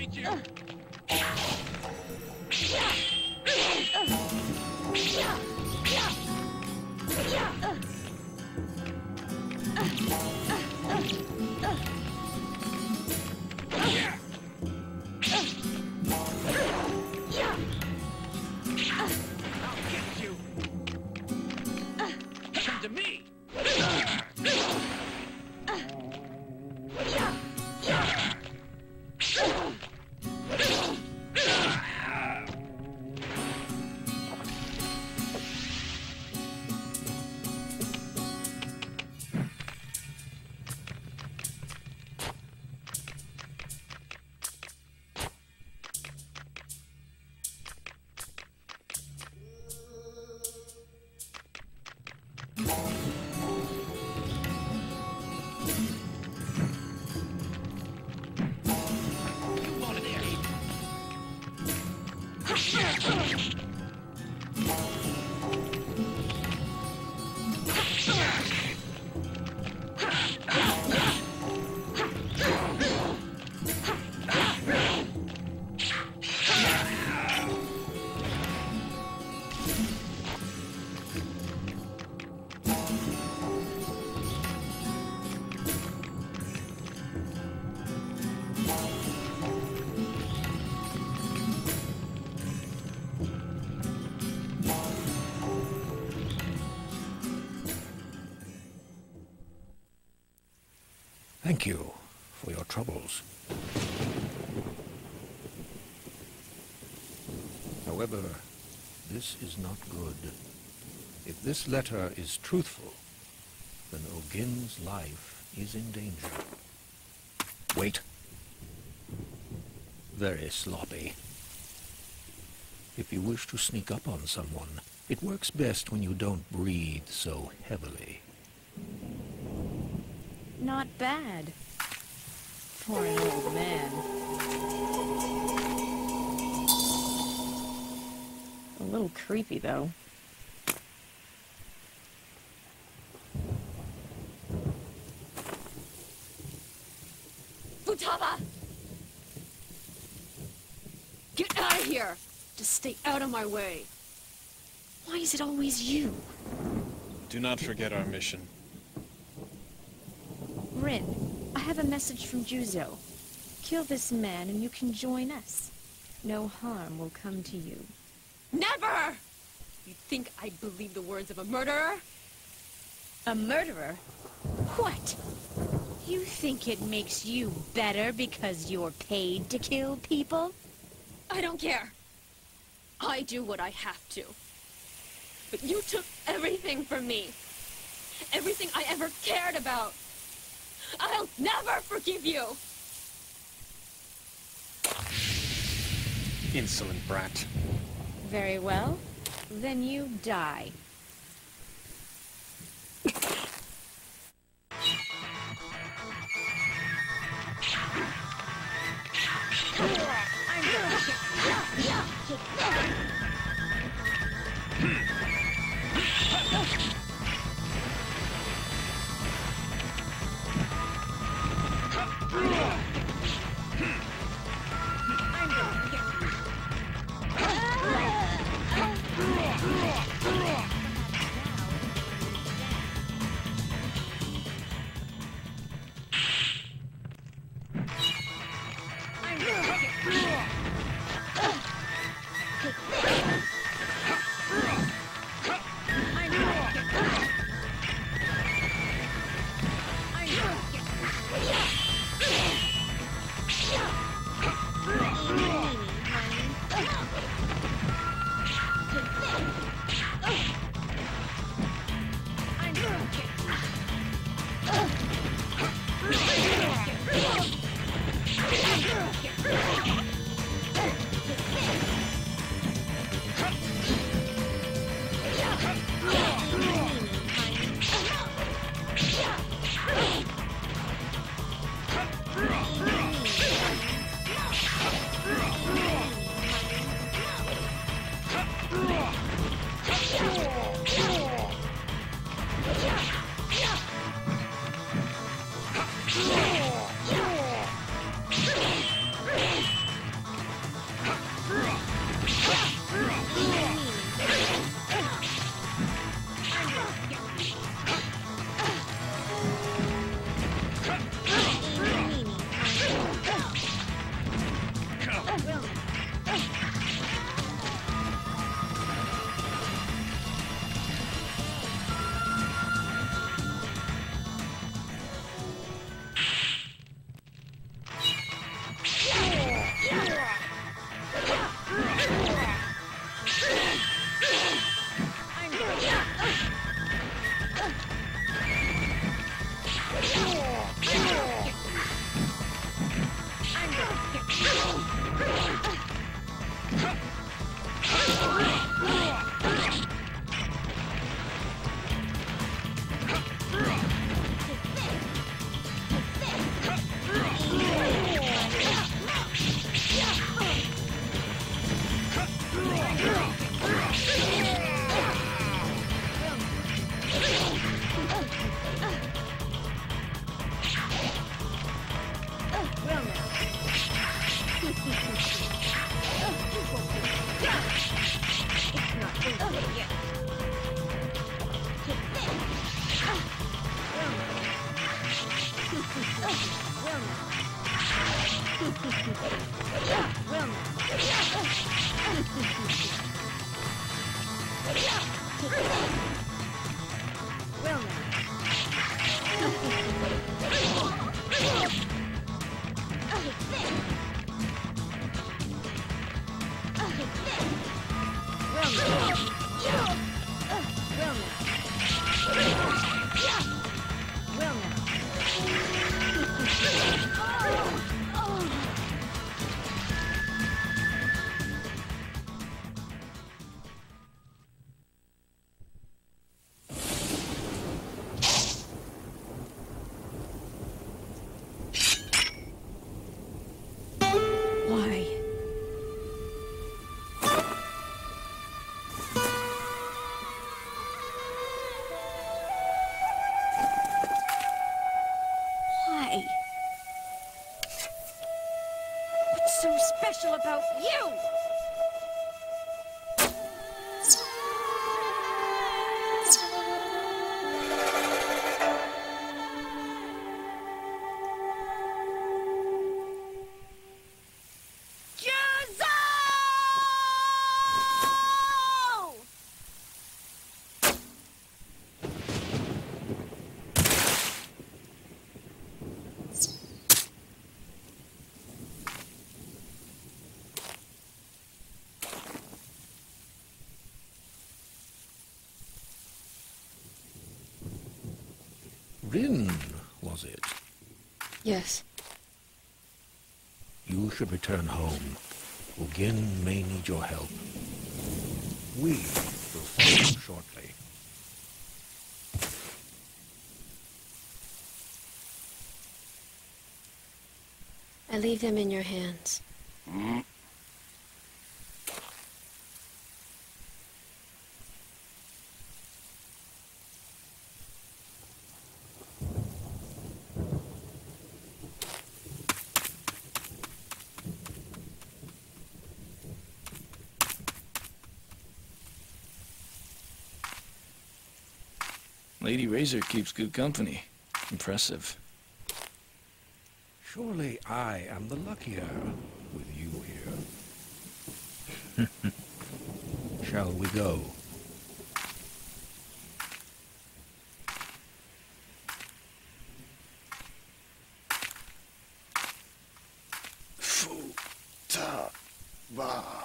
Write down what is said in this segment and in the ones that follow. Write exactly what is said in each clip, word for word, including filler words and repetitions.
find you! I'll get you! Come to me! Thank you for your troubles. However, this is not good. If this letter is truthful, then Ogin's life is in danger. Wait. Very sloppy. If you wish to sneak up on someone, it works best when you don't breathe so heavily. Not bad. For an old man. A little creepy, though. Futaba! Get out of here! Just stay out of my way. Why is it always you? Do not forget our mission. Rin, I have a message from Juzo. Kill this man and you can join us. No harm will come to you. Never! You think I'd believe the words of a murderer? A murderer? What? You think it makes you better because you're paid to kill people? I don't care. I do what I have to. But you took everything from me. Everything I ever cared about. I'll never forgive you! Insolent brat. Very well. Then you die. I'm Why? Why? What's so special about you? Rin, was it? Yes. You should return home. Ugin may need your help. We will follow shortly. I leave them in your hands. Lady Razor keeps good company. Impressive. Surely I am the luckier with you here. Shall we go? Fu-ta-ba.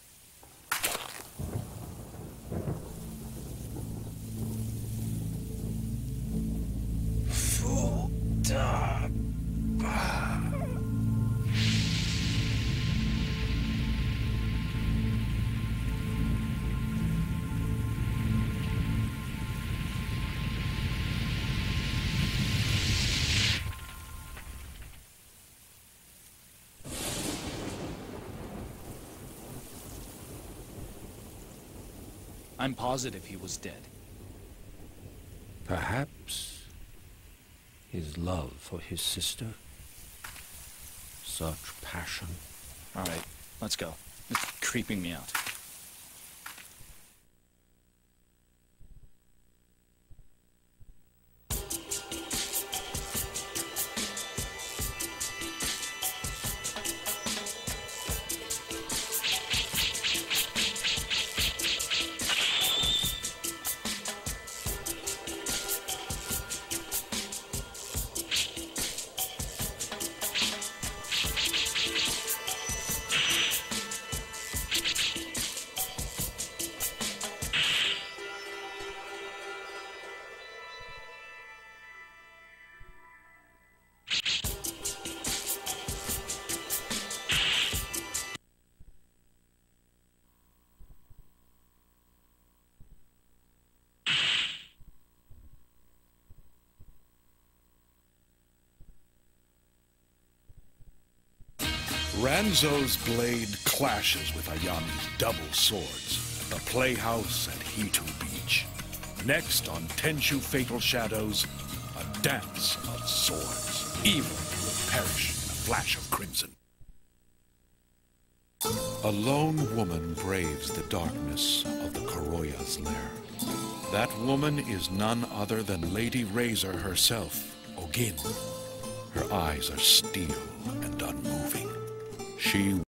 Fu-ta-ba. I'm positive he was dead. Perhaps his love for his sister. Such passion. All right, let's go. It's creeping me out. Ranzo's blade clashes with Ayami's double swords at the Playhouse at Hitu Beach. Next on Tenchu Fatal Shadows, a dance of swords. Evil will perish in a flash of crimson. A lone woman braves the darkness of the Kuroya's lair. That woman is none other than Lady Razor herself, Ogin. Her eyes are steel and unmoving. She